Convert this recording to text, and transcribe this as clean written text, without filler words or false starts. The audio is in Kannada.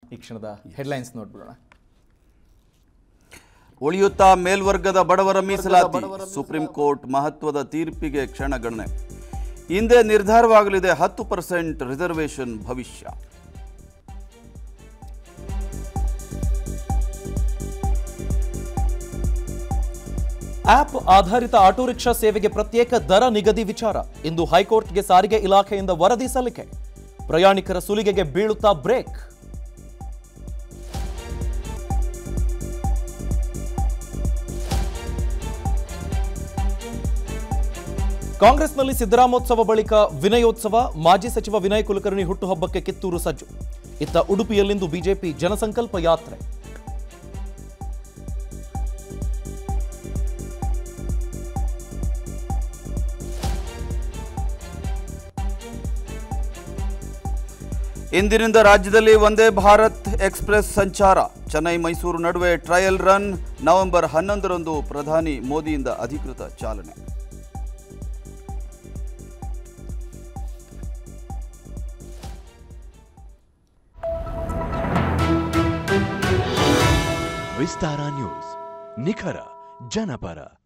ಈ ಕ್ಷಣದ ಹೆಡ್ಲೈನ್ಸ್ ನೋಡ್ಬಿಡೋಣ. ಉಳಿಯುತ್ತಾ ಮೇಲ್ವರ್ಗದ ಬಡವರ ಮೀಸಲಾತಿ, ಸುಪ್ರೀಂ ಕೋರ್ಟ್ ಮಹತ್ವದ ತೀರ್ಪಿಗೆ ಕ್ಷಣಗಣನೆ. ಹಿಂದೆ ನಿರ್ಧಾರವಾಗಲಿದೆ 10% ರಿಸರ್ವೇಶನ್ ಭವಿಷ್ಯ. ಆಪ್ ಆಧಾರಿತ ಆಟೋ ರಿಕ್ಷಾ ಸೇವೆಗೆ ಪ್ರತ್ಯೇಕ ದರ ನಿಗದಿ ವಿಚಾರ ಇಂದು ಹೈಕೋರ್ಟ್ಗೆ ಸಾರಿಗೆ ಇಲಾಖೆಯಿಂದ ವರದಿ ಸಲ್ಲಿಕೆ. ಪ್ರಯಾಣಿಕರ ಸುಲಿಗೆಗೆ ಬೀಳುತ್ತಾ ಬ್ರೇಕ್. ಕಾಂಗ್ರೆಸ್ನಲ್ಲಿ ಸಿದ್ದರಾಮೋತ್ಸವ ಬಳಿಕ ವಿನಯೋತ್ಸವ. ಮಾಜಿ ಸಚಿವ ವಿನಯ್ ಕುಲಕರ್ಣಿ ಹುಟ್ಟುಹಬ್ಬಕ್ಕೆ ಕಿತ್ತೂರು ಸಜ್ಜು. ಇತ್ತ ಉಡುಪಿಯಲ್ಲಿಂದು ಬಿಜೆಪಿ ಜನಸಂಕಲ್ಪ ಯಾತ್ರೆ. ಇಂದಿನಿಂದ ರಾಜ್ಯದಲ್ಲಿ ವಂದೇ ಭಾರತ್ ಎಕ್ಸ್ಪ್ರೆಸ್ ಸಂಚಾರ. ಚೆನ್ನೈ ಮೈಸೂರು ನಡುವೆ ಟ್ರಯಲ್ ರನ್. ನವೆಂಬರ್ 11ರಂದು ಪ್ರಧಾನಿ ಮೋದಿಯಿಂದ ಅಧಿಕೃತ ಚಾಲನೆ. ವಿಸ್ತಾರ ನ್ಯೂಸ್, ನಿಖರ ಜನಪರ.